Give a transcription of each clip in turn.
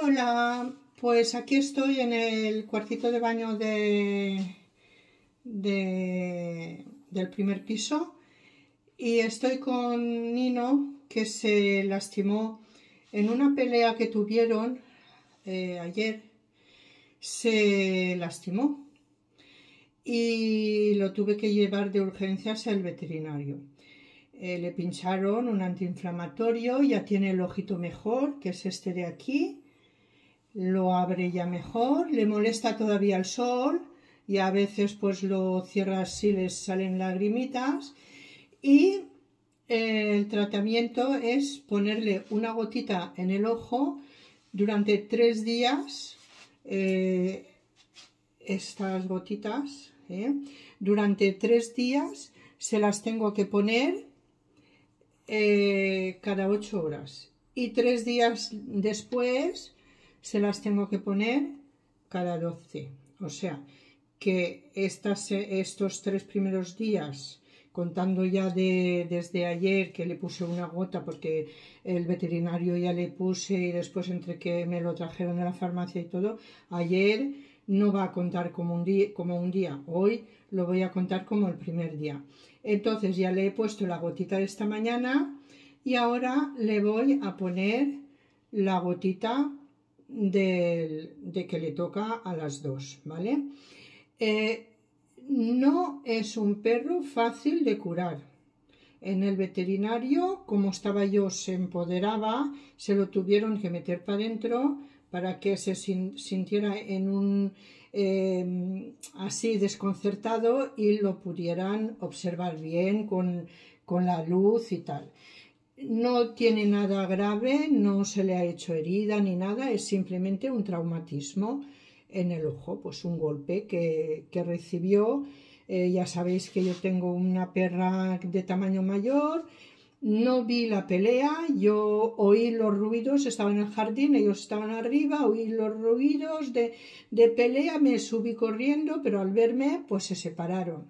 Hola, pues aquí estoy en el cuartito de baño del primer piso y estoy con Nino, que se lastimó en una pelea que tuvieron ayer. Se lastimó y lo tuve que llevar de urgencias al veterinario. Le pincharon un antiinflamatorio, ya tiene el ojito mejor, que es este de aquí. Lo abre ya mejor, le molesta todavía el sol y a veces pues lo cierra así, les salen lagrimitas. Y el tratamiento es ponerle una gotita en el ojo durante 3 días, estas gotitas, durante 3 días se las tengo que poner cada 8 horas y 3 días después se las tengo que poner cada 12. O sea que estos 3 primeros días, contando ya desde ayer que le puse una gota porque el veterinario ya le puse y después entre que me lo trajeron de la farmacia y todo, ayer no va a contar como un día, hoy lo voy a contar como el primer día. Entonces ya le he puesto la gotita de esta mañana y ahora le voy a poner la gotita de que le toca a las 2, ¿vale? No es un perro fácil de curar. En el veterinario, como estaba yo, se empoderaba, se lo tuvieron que meter para adentro para que se sintiera en un así desconcertado y lo pudieran observar bien con la luz y tal. No tiene nada grave, no se le ha hecho herida ni nada, es simplemente un traumatismo en el ojo, pues un golpe que recibió. Ya sabéis que yo tengo una perra de tamaño mayor. No vi la pelea, yo oí los ruidos, estaba en el jardín, ellos estaban arriba, oí los ruidos de pelea, me subí corriendo, pero al verme pues se separaron.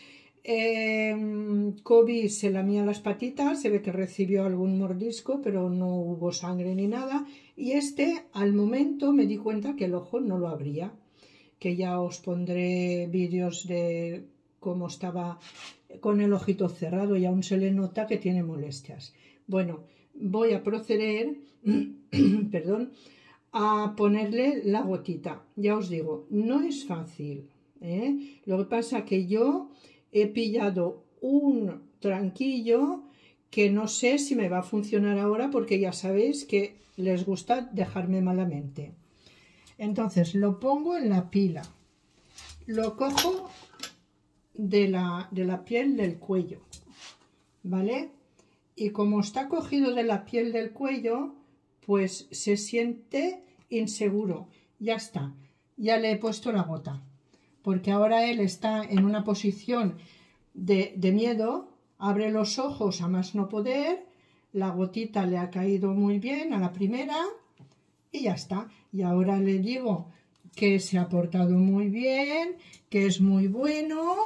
Kobe se lamía las patitas, se ve que recibió algún mordisco, pero no hubo sangre ni nada. Y al momento me di cuenta que el ojo no lo abría, que ya os pondré vídeos de cómo estaba con el ojito cerrado y aún se le nota que tiene molestias. Bueno, voy a proceder perdón, a ponerle la gotita. Ya os digo, no es fácil, Lo que pasa que yo he pillado un tranquillo que no sé si me va a funcionar ahora porque ya sabéis que les gusta dejarme malamente. Entonces lo pongo en la pila, lo cojo de la piel del cuello, ¿vale? Y como está cogido de la piel del cuello, pues se siente inseguro. Ya está, ya le he puesto la gota, porque ahora él está en una posición de miedo, abre los ojos a más no poder, la gotita le ha caído muy bien a la primera y ya está. Y ahora le digo que se ha portado muy bien, que es muy bueno,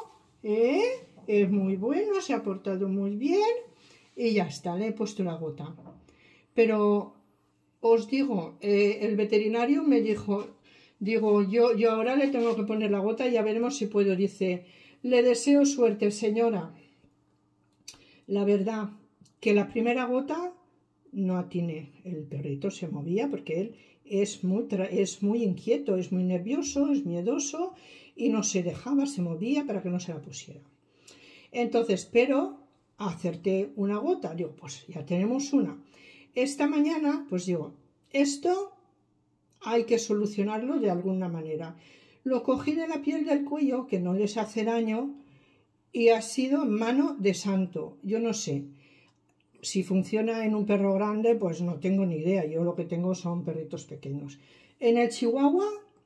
es muy bueno, se ha portado muy bien y ya está, le he puesto la gota. Pero os digo, el veterinario me dijo, yo ahora le tengo que poner la gota y ya veremos si puedo. Dice, le deseo suerte, señora. La verdad que la primera gota no atiné, el perrito se movía porque él es muy inquieto, es muy nervioso, es miedoso y no se dejaba, se movía para que no se la pusiera. Entonces, pero acerté una gota, digo, pues ya tenemos una. Esta mañana, pues digo, esto hay que solucionarlo de alguna manera. Lo cogí de la piel del cuello, que no les hace daño, y ha sido mano de santo. Yo no sé si funciona en un perro grande, pues no tengo ni idea. Yo lo que tengo son perritos pequeños. En el chihuahua,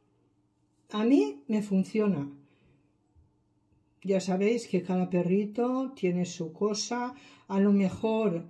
a mí me funciona. Ya sabéis que cada perrito tiene su cosa. A lo mejor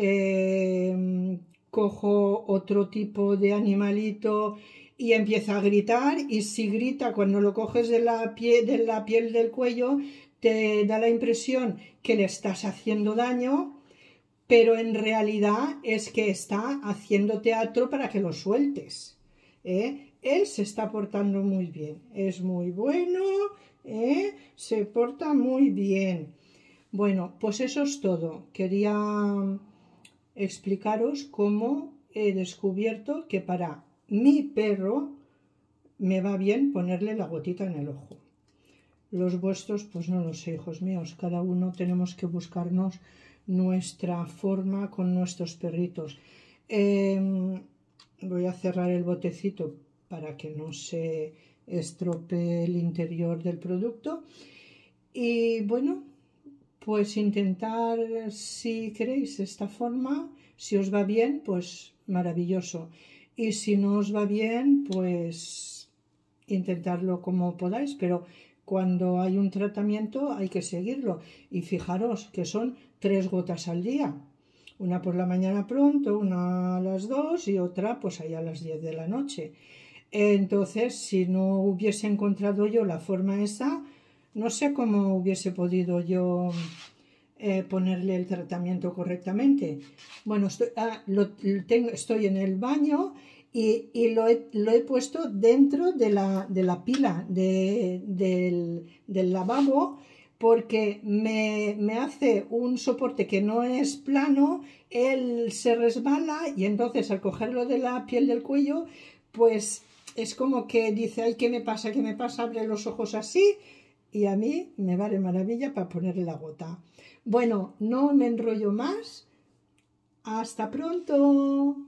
cojo otro tipo de animalito y empieza a gritar, y si grita cuando lo coges de la piel del cuello, te da la impresión que le estás haciendo daño, pero en realidad es que está haciendo teatro para que lo sueltes. Él se está portando muy bien, es muy bueno, se porta muy bien. Bueno, pues eso es todo. Quería explicaros cómo he descubierto que para mi perro me va bien ponerle la gotita en el ojo. Los vuestros, pues no lo sé, hijos míos, cada uno tenemos que buscarnos nuestra forma con nuestros perritos. Voy a cerrar el botecito para que no se estropee el interior del producto. Y bueno, pues intentar, si queréis, esta forma, si os va bien, pues maravilloso. Y si no os va bien, pues intentarlo como podáis, pero cuando hay un tratamiento hay que seguirlo. Y fijaros que son 3 gotas al día. Una por la mañana pronto, una a las 2 y otra pues ahí a las 10 de la noche. Entonces, si no hubiese encontrado yo la forma esa, no sé cómo hubiese podido yo ponerle el tratamiento correctamente. Bueno, estoy en el baño y lo he puesto dentro de la pila del lavabo, porque me hace un soporte que no es plano, él se resbala y entonces al cogerlo de la piel del cuello, pues es como que dice, ay, ¿qué me pasa? ¿Qué me pasa? Abre los ojos así y a mí me vale maravilla para ponerle la gota. Bueno, no me enrollo más. Hasta pronto.